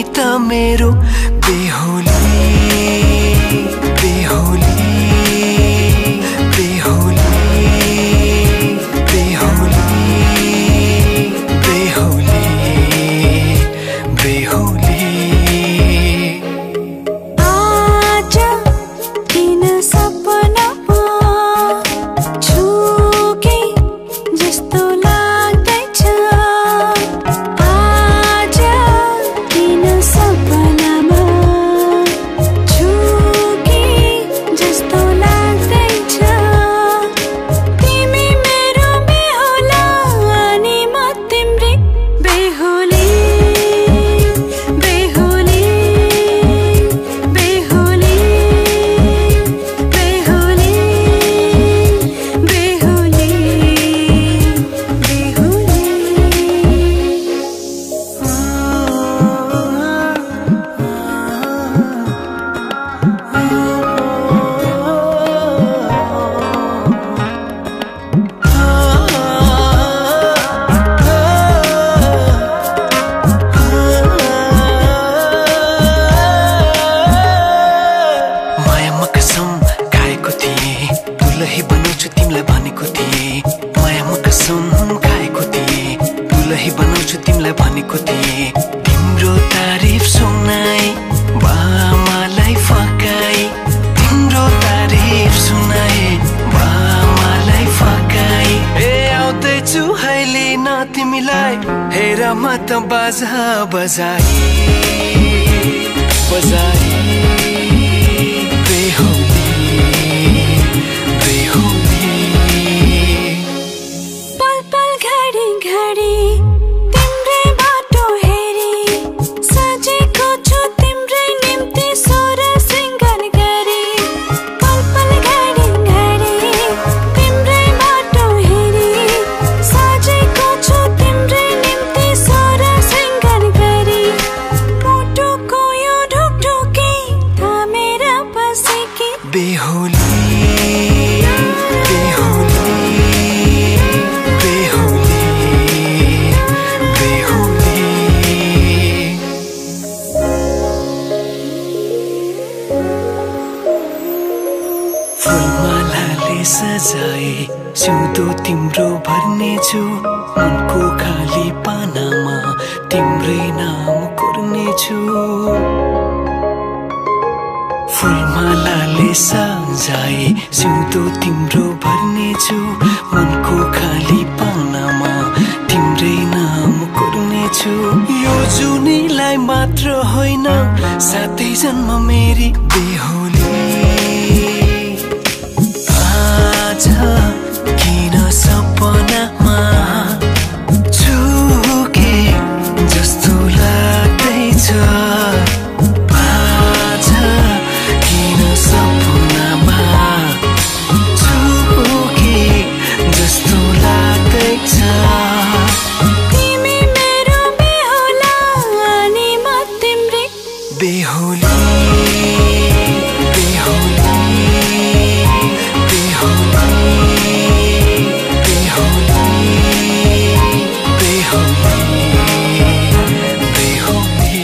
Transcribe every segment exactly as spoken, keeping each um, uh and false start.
त मेरो बेहोली बेहोली बेहोली बेहोली बेहोली बेहोली आज किन सपनामा छुके जस्तो लाग्दैछ आज किन सपनामा छुके जस्तो लाग्दैछ तिमी मेरो बेहोला अनि म तिम्रै बेहोली बेहोली बेहोली बेहोली बेहोली मायामा कसम खाएको थिएँ दुलही बनाउँछु तिमीलाई भनेको थिएँ मायामा कसम खाएको थिएँ दुलही बनाउँछु तिमीलाई भनेको थिएँ तिम्रो तारिफ सुनाई बामालाई फकाई तिम्रो तारिफ सुनाई बामालाई फकाई ए आउँदैछु अहिले न तिमीलाई हेर म त बाजा बजाई बजाई बेहोली बेहोली पल पल घडी घडी तिम्रै बाटो हेरी सजेको छु तिम्रै निम्ति सोर सिंगार गरी पल पल घडी घडी तिम्रै बाटो हेरी सजेको छु तिम्रै निम्ति सोर सिंगार गरी मुटुको यो ढुकढुकी थामेर बसेकी बेहोली बेहोली बेहोली बेहोली फुलमालाले सजाए सिउँदो तिम्रो भर्नेछु मनको खाली पानामा तिम्रै नाम कोर्नेछु फुलमालाले सजाए सिउँदो तिम्रो भर्नेछु मनको खाली पानामा तिम्रै नाम कोर्नेछु यो जुनीलाई मात्र होइन सातै जन्म मेरी बेहोली आज किन सपनामा छुके जस्तो लाग्दैछ आज किन सपनामा छुके जस्तो लाग्दैछ तिमी मेरो बेहोला अनि म तिम्रै बेहोली बेहोली बेहोली बेहोली बेहोली बेहोली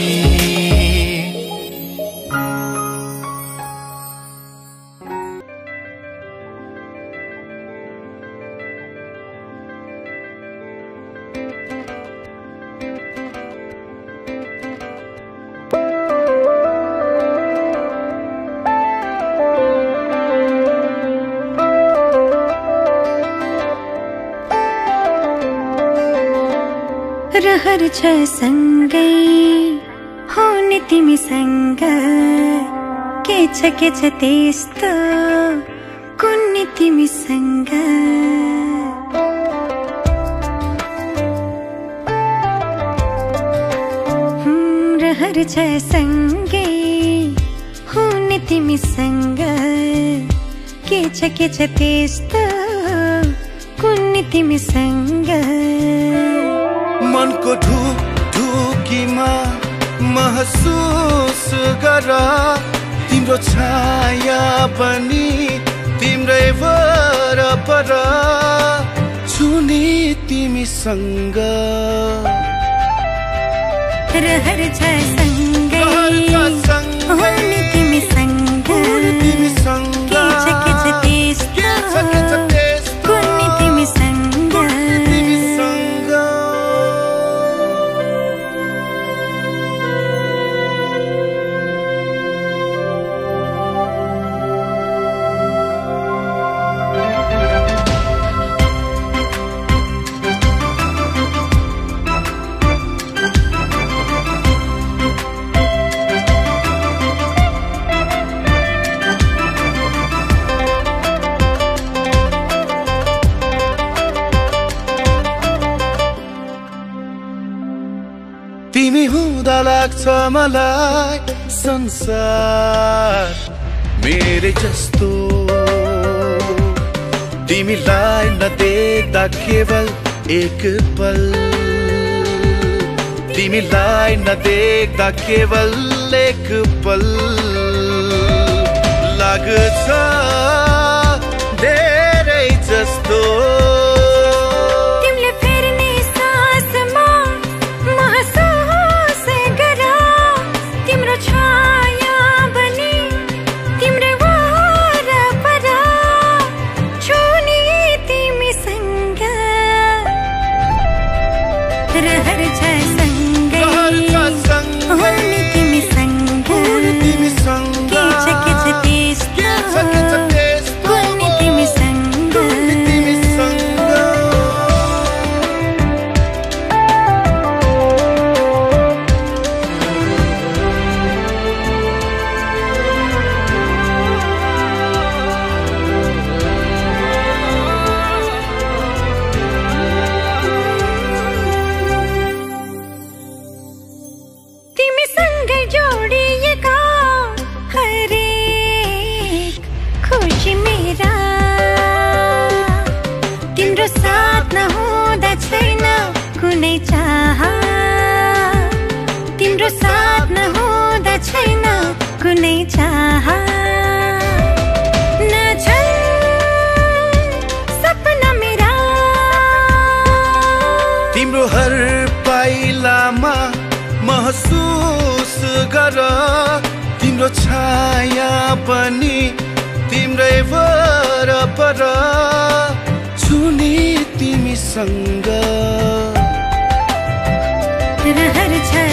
रहर छ सँगै हुने तिमीसँग के छ के छ त्यस्तो कुन्नी तिमीसँग हम्म, रहर छ सँगै हुने तिमीसँग के छ के छ त्यस्तो कुन्नी तिमीसँग मनको ढुक ढुकीमा महसुस गर तिम्रो छाया पनि तिम्रै वरपर छुने तिमीसँग रहर छ सँगै हो नि तिमी सँगै के छ के छ त्यस्तो कुन्नी तिमी सँगै तिमी हुँदा लाग्छ मलाई संसार मेरे जस्तो तिमीलाई नदेख्दा केवल एक पल तिमीलाई नदेख्दा केवल एक पल लाग्छ धेरै जस्तो रहर छ सँगै हो नि तिमी सँगै के छ के छ त्यस्तो कुन्नी तिमी सँगै जोडिएका हरेक खुसी मेरा तिम्रो साथ नहुँदा छैन कुनै चाह तिम्रो साथ नहुँदा छैन कुनै चाह नछन् सपना मेरा तिम्रो हर पाइलामा महसुस गर तिम्रो छाया पनि तिम्रै वरपर छुने तिमीसँग रहर छ